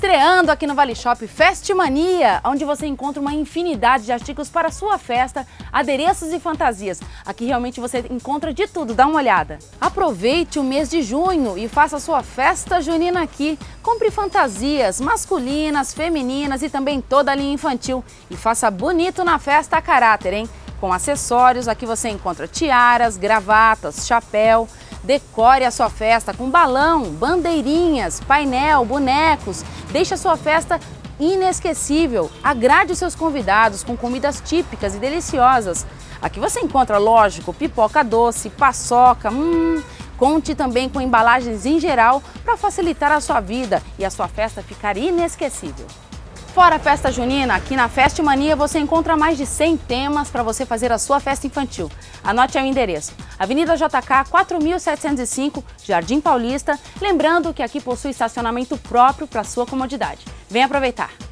Estreando aqui no Vale Shop Festmania, onde você encontra uma infinidade de artigos para a sua festa, adereços e fantasias. Aqui realmente você encontra de tudo, dá uma olhada. Aproveite o mês de junho e faça a sua festa junina aqui. Compre fantasias masculinas, femininas e também toda a linha infantil. E faça bonito na festa a caráter, hein? Com acessórios, aqui você encontra tiaras, gravatas, chapéu. Decore a sua festa com balão, bandeirinhas, painel, bonecos. Deixe a sua festa inesquecível. Agrade os seus convidados com comidas típicas e deliciosas. Aqui você encontra, lógico, pipoca doce, paçoca. Conte também com embalagens em geral para facilitar a sua vida e a sua festa ficar inesquecível. Fora a festa junina, aqui na Festmania você encontra mais de 100 temas para você fazer a sua festa infantil. Anote aí o endereço: Avenida JK 4705, Jardim Paulista. Lembrando que aqui possui estacionamento próprio para sua comodidade. Venha aproveitar!